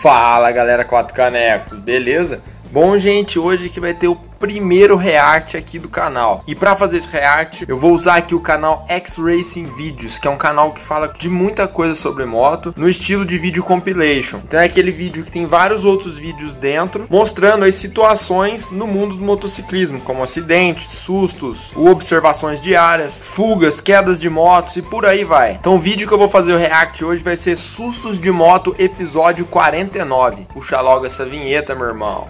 Fala galera, 4 canecos, beleza? Bom gente, hoje que vai ter o primeiro react aqui do canal. E para fazer esse react, eu vou usar aqui o canal X-Racing Videos, que é um canal que fala de muita coisa sobre moto, no estilo de vídeo compilation. Então é aquele vídeo que tem vários outros vídeos dentro, mostrando as situações no mundo do motociclismo, como acidentes, sustos, observações diárias, fugas, quedas de motos e por aí vai. Então o vídeo que eu vou fazer o react hoje vai ser Sustos de Moto, episódio 49. Puxa logo essa vinheta, meu irmão.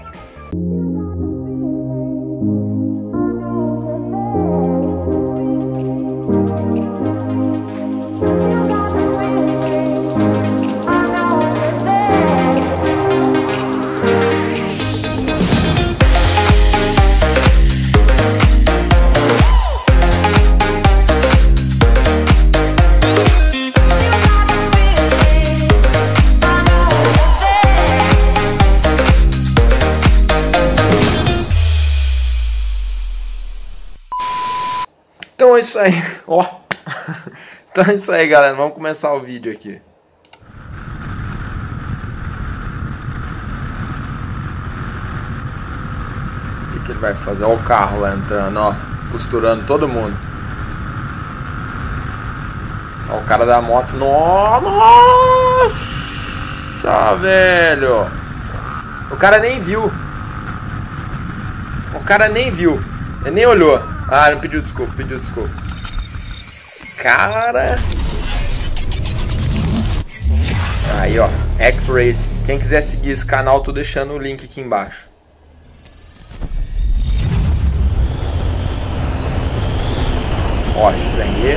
Então é isso aí, ó. Então é isso aí, galera. Vamos começar o vídeo aqui. O que ele vai fazer? Olha o carro lá entrando, ó. Costurando todo mundo. Ó, o cara da moto. Nossa, velho. O cara nem viu. O cara nem viu. Ele nem olhou. Ah, não pediu desculpa, pediu desculpa. Cara. Aí, ó. X-Race. Quem quiser seguir esse canal, tô deixando o link aqui embaixo. Ó, XRE.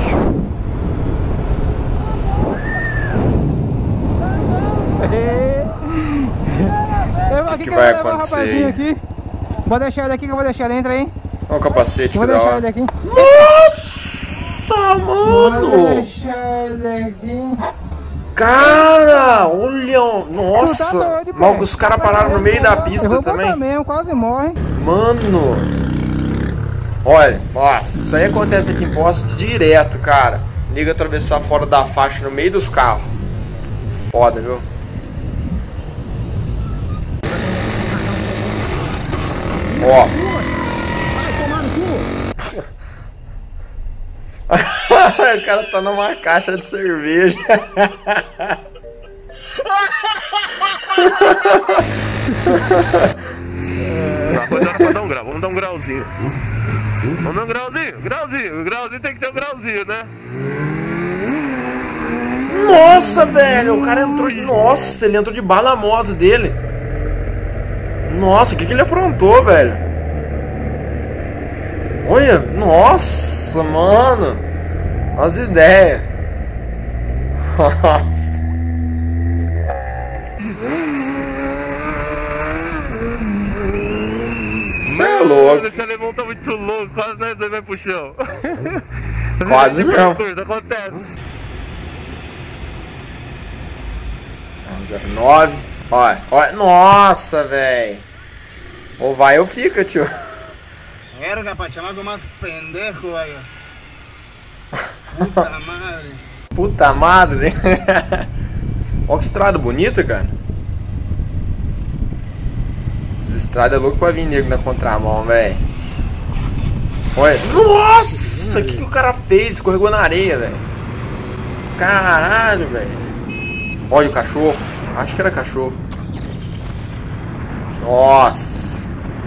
O que vai acontecer aí? Aqui. Vou deixar ele aqui que eu vou deixar ele, entra aí. Olha o capacete que da hora. Vou deixar ele aqui. Nossa, mano! Vou deixar ele aqui. Cara, olha! Nossa! Tá doido, Mal, os caras pararam no meio da pista também. Mesmo, quase morre. Mano! Olha, nossa, isso aí acontece aqui em Poços direto, cara. Liga atravessar fora da faixa no meio dos carros. Foda, viu? Ó. O cara tá numa caixa de cerveja. Rapaziada, pra dar um grau, vamos dar um grauzinho. Vamos dar um grauzinho, grauzinho tem que ter um grauzinho, né? Nossa, velho, o cara entrou de... Nossa, ele entrou de bala na moto dele. Nossa, o que ele aprontou, velho? Olha, nossa, mano. As ideias. Nossa. Isso é louco. Esse alemão tá muito louco, quase nós dois vai pro chão. Quase mesmo. Acontece. 09. Olha, olha. Nossa, velho. Ou vai ou fica, tio. Verga, pa' chamaco más pendejo, aí. Puta madre. Puta madre. Olha que estrada bonita, cara. Essa estrada é louco pra vir nego na contramão, velho. Olha. Nossa, o que o cara fez? Escorregou na areia, velho. Caralho, velho. Olha o cachorro. Acho que era cachorro. Nossa.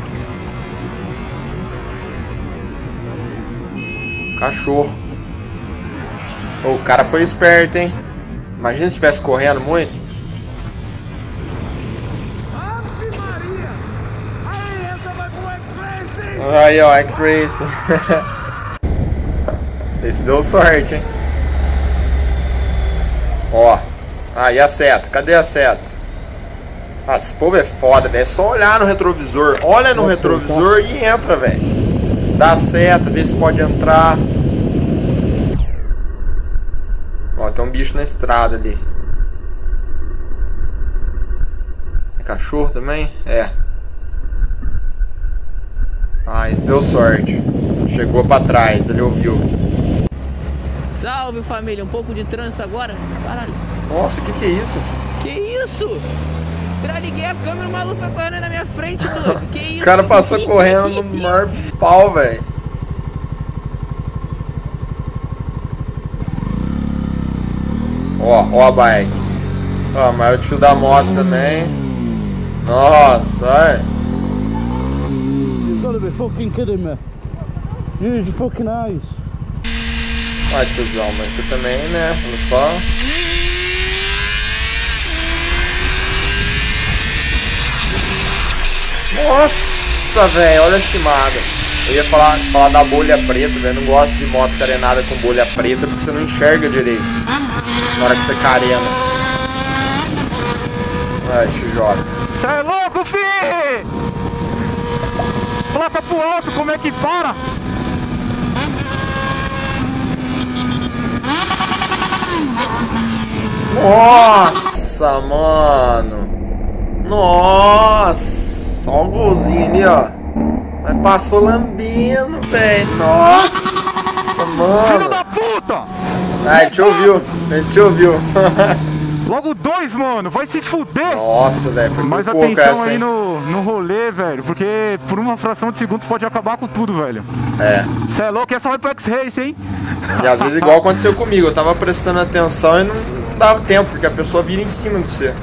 Cachorro. O cara foi esperto, hein? Imagina se estivesse correndo muito. Aí, ó, X-Racing. Esse deu sorte, hein? Ó. Aí a seta. Cadê a seta? Ah, esse povo é foda, velho. É só olhar no retrovisor. Olha no retrovisor e entra, velho. Dá a seta, vê se pode entrar. Ó, tem um bicho na estrada ali. É cachorro também? É. Ah, esse deu sorte. Chegou pra trás, ele ouviu. Salve família, um pouco de trânsito agora. Caralho. Nossa, o que é isso? Que isso? Já liguei a câmera, o maluco foi correndo na minha frente, doido. Que isso? O cara passou correndo no maior pau, velho. Ó a bike. Ó, mas o tio da moto também. Nossa, olha. You gotta be fucking kidding me. Use your fucking eyes. Vai, tiozão, mas você também, né? Olha só. Nossa, velho, olha a chimada. Eu ia falar da bolha preta, velho. Não gosto de moto carenada com bolha preta porque você não enxerga direito na hora que você carena. Ai, XJ. Cê é louco, fi! Coloca pro alto, como é que para? Nossa, mano. Nossa, olha o golzinho ali, ó. Mas passou lambendo, velho. Nossa, mano. Filho da puta! Ah, ele te ouviu. Ele te ouviu. Logo 2, mano, vai se fuder! Nossa, velho, foi Mais por pouco atenção essa, aí hein? no rolê, velho, porque por uma fração de segundos pode acabar com tudo, velho. É. Cê é louco, essa vai pro X-Race, hein? E às vezes igual aconteceu comigo. Eu tava prestando atenção e não dava tempo, porque a pessoa vira em cima de você.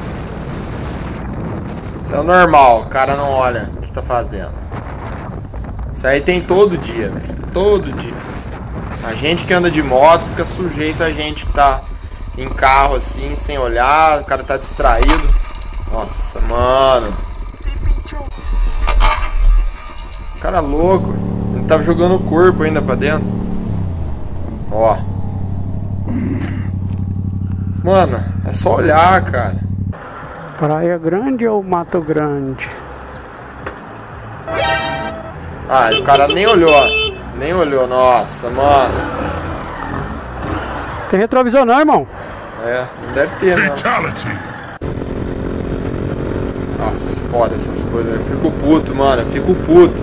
Isso é normal, o cara não olha o que tá fazendo. Isso aí tem todo dia, velho. Todo dia. A gente que anda de moto fica sujeito a gente que tá em carro assim, sem olhar, o cara tá distraído. Nossa, mano. Cara louco. Ele tava jogando o corpo ainda pra dentro. Ó. Mano, é só olhar, cara. Praia Grande ou Mato Grande? Ah, o cara nem olhou, ó. Nem olhou, nossa, mano. Tem retrovisor não, irmão? É, não deve ter, não. Nossa, foda essas coisas. Eu fico puto, mano. Eu fico puto.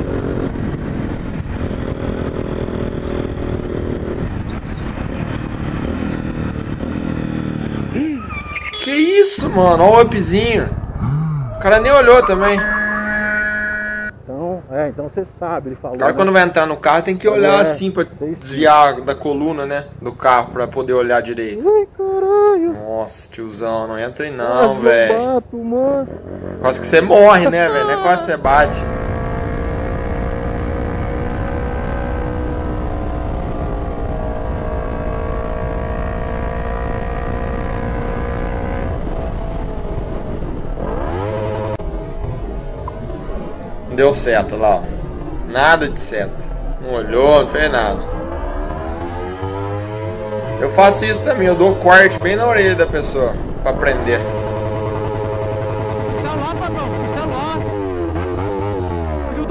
Que isso, mano? Olha o upzinho. O cara nem olhou também. Então você sabe, ele falou. O cara quando vai entrar no carro tem que olhar assim pra desviar da coluna, né? Do carro pra poder olhar direito. Ai, caralho. Nossa, tiozão, não entra aí não, velho. Bato, mano. Quase que você morre, né, velho? Não é quase que você bate. Não deu seta lá, ó. Nada de seta. Não olhou, não fez nada. Eu faço isso também, eu dou corte bem na orelha da pessoa pra prender. Celular, patrão, celular. Filho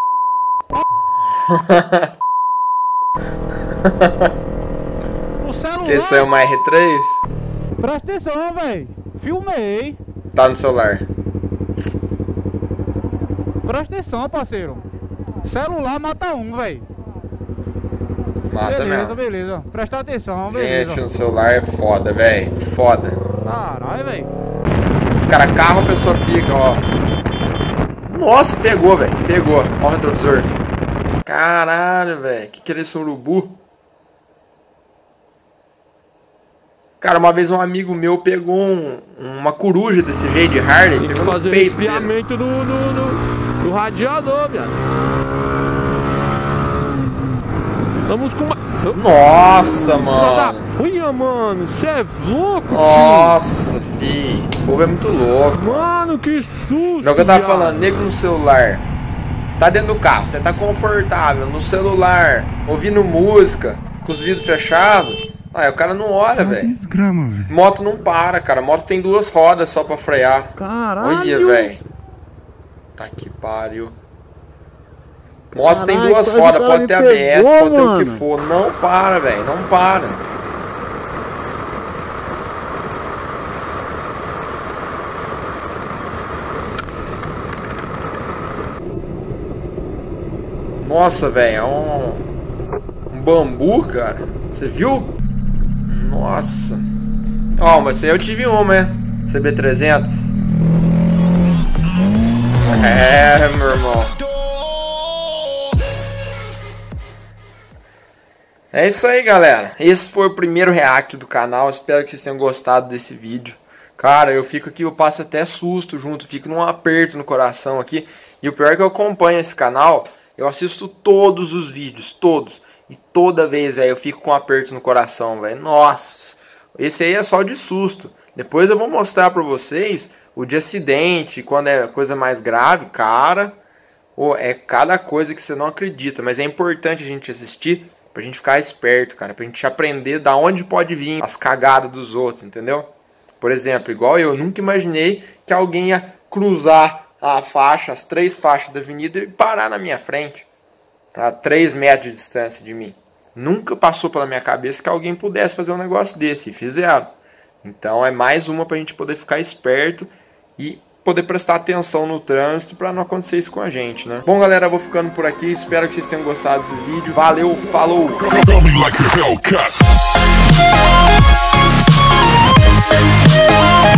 da O celular. Que esse é uma R3? Presta atenção, velho. Filmei. Tá no celular. Presta atenção, parceiro. Celular mata um, velho. Mata Beleza, mesmo. beleza. Presta atenção, beleza. Gente, no celular é foda, velho. Foda. Caralho, velho. Cara, carro a pessoa fica, ó. Nossa, pegou, velho. Pegou. Ó o retrovisor. Caralho, velho. Que é esse urubu? Cara, uma vez um amigo meu pegou uma coruja desse jeito de Harley. Tem que Pegou no fazer o peito dele. esfriamento do radiador, viado. Estamos com uma... Nossa, mano. Olha, mano, você é louco, tio. Nossa, fi. O povo é muito louco. Mano, que susto. Não é o que eu tava viado. falando, nego no celular. Você tá dentro do carro, você tá confortável no celular, ouvindo música, com os vidros fechados. Aí o cara não olha, velho. Moto não para, cara. Moto tem 2 rodas só pra frear. Caralho. Olha, velho. Tá que pariu. Moto tem Caralho, 2 quase o rodas, cara pode me ter ABS, pegou, pode ter o que mano. for. Não para, velho. Não para. Nossa, velho. É um bambu, cara. Você viu? Nossa. Ó, mas eu tive uma, né? CB300? É, meu irmão. É isso aí, galera. Esse foi o primeiro react do canal. Espero que vocês tenham gostado desse vídeo. Cara, eu fico aqui, eu passo até susto junto, fico num aperto no coração aqui. E o pior é que eu acompanho esse canal, eu assisto todos os vídeos, todos. E toda vez, velho, eu fico com um aperto no coração, velho. Nossa, esse aí é só de susto. Depois eu vou mostrar pra vocês o de acidente, quando é coisa mais grave, cara. É cada coisa que você não acredita. Mas é importante a gente assistir pra gente ficar esperto, cara. Pra gente aprender da onde pode vir as cagadas dos outros, entendeu? Por exemplo, igual eu nunca imaginei que alguém ia cruzar a faixa, as 3 faixas da avenida e parar na minha frente. A 3 metros de distância de mim. Nunca passou pela minha cabeça que alguém pudesse fazer um negócio desse. E fizeram. Então é mais uma pra gente poder ficar esperto e poder prestar atenção no trânsito para não acontecer isso com a gente, né? Bom, galera, eu vou ficando por aqui. Espero que vocês tenham gostado do vídeo. Valeu, falou! Like